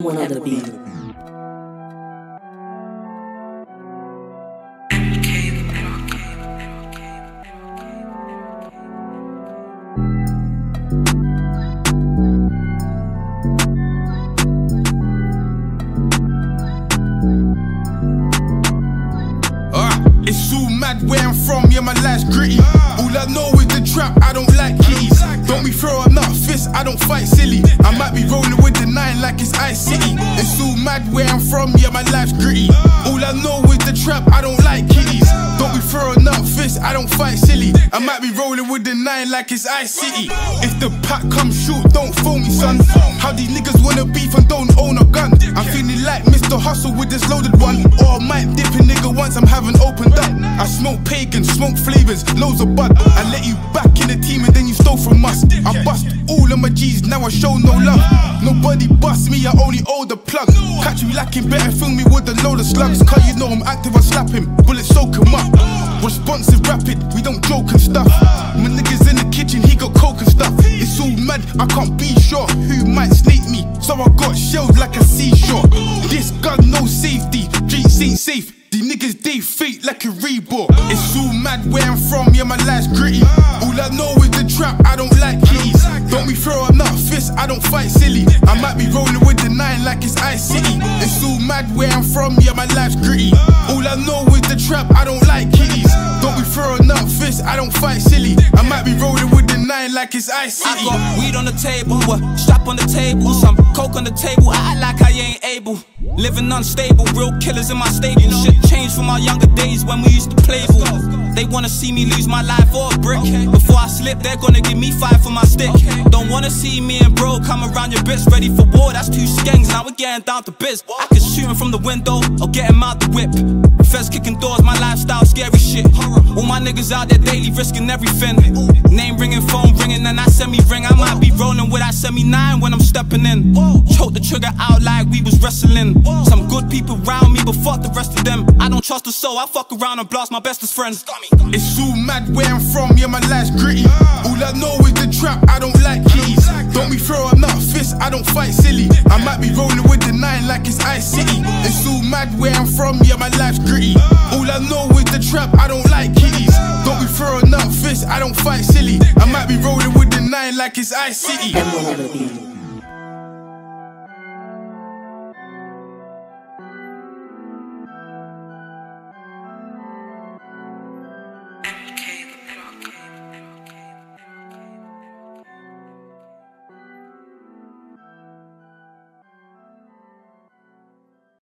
M1 on the beat. It's all mad where I'm from, yeah, my life's gritty. All I know is the trap, I don't like kitties. Don't be throwing up fists, I don't fight silly. I might be rolling with the 9 like it's Ice City. It's all mad where I'm from, yeah, my life's gritty. All I know is the trap, I don't like kitties. Don't be throwing up fists, I don't fight silly. I might be rolling with the 9 like it's Ice City. If the pack comes short, don't phone me, son. How these niggas wanna beef and don't own a gun? I'm feeling like Mr. Hustle with this loaded one. Or I might dip a nigga once I'm having opened up. I smoke pagan, smoke flavors, loads of bud. I let you back in the team and then you stole from us. I bust all of my G's, now I show no love. Nobody bust me, I only owe the plug. Catch you lacking, better fill me with a load of slugs. Cause you know I'm active, I slap him, bullets soak him up. Responsive, rapid, we don't joke and stuff. My niggas in the kitchen, he got coke and stuff. It's all mad, I can't be sure who might snake me. So I got shells like a seashore. This gun, no safety, streets ain't safe. These niggas, they fake like a Reebok. It's all mad where I'm from, yeah, my life's gritty. All I know is the trap, I don't like kitties. Don't be throwing up fists, I don't fight silly. I might be rolling with the 9 like it's Ice City. It's all mad where I'm from, yeah, my life's gritty. All I know is the trap, I don't like kitties. Don't be throwing up fists, I don't fight silly. I might be rolling with the 9 like it's Ice City. I got weed on the table, a strap on the table, some coke on the table. I act like I ain't able. Living unstable, real killers in my stable. Shit changed from our younger days when we used to play ball. They wanna see me lose my life or a brick. Before I slip, they're gonna give me 5 for my stick. Don't wanna see me and bro come around your bitch ready for war. That's 2 skanks, now we're getting down to biz. I can shoot him from the window or get him out the whip. Feds kicking doors, my lifestyle scary shit. All my niggas out there daily risking everything. Name ringing, phone ringing, and that semi ring. I might be rolling with that semi-9 when I'm stepping in. Choke the trigger out like we was wrestling. Some good people round me, but fuck the rest of them. I don't trust a soul, I fuck around and blast my bestest friends. It's all mad where I'm from, yeah, my life's gritty. All I know is the trap, I don't like kitties. Don't be throwing up fists, I don't fight silly. I might be rolling with the 9 like it's Ice City. It's all mad where I'm from, yeah, my life's gritty. All I know is the trap, I don't like kitties. Don't be throwing up fists, I don't fight silly. I might be rolling with the 9 like it's Ice City. M1 on the beat.